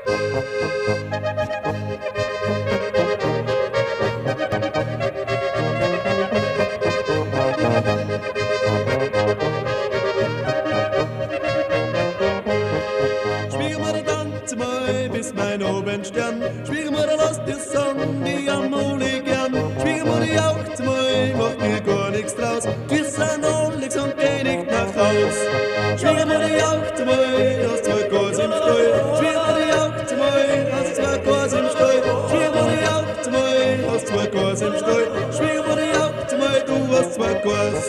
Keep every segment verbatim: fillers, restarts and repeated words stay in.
Schwiegermutter, tanze mal bis mein Abendstern. Schwiegermutter, lass dir sagen, die Amole gern. Schwiegermutter, jauchze mal, macht mir gar nichts draus. Wir sind alle und geh nicht nach Haus. Schwiegermutter, jauchze mal, hast zwei Gas im Stall. Schwiegermutter, jauchze mal, hast zwei Gas im Stall. Schwiegermutter, jauchze mal, hast zwei Gas im Stall. Schwiegermutter, jauchze mal, du hast zwei Gas.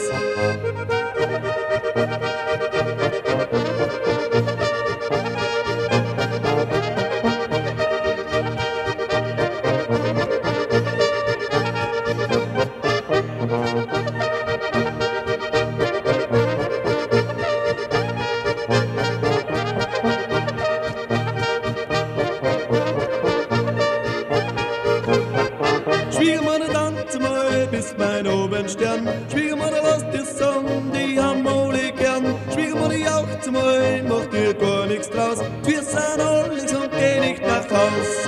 Schwiegermutter, tanze mal bis mein Abendstern. Schwiegermutter, lass dir sagen, die haben alle gern. Schwiegermutter, jauchze mal, macht dir gar nichts draus. Wir sind alle und geh nicht nach Haus.